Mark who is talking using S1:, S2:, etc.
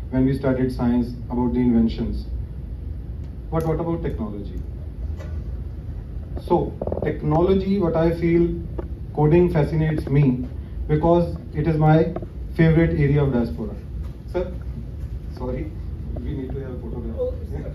S1: when we studied science, about the inventions. But what about technology? So, technology, what I feel, coding fascinates me because it is my favorite area of diaspora. Sir, sorry, we need to have a photograph.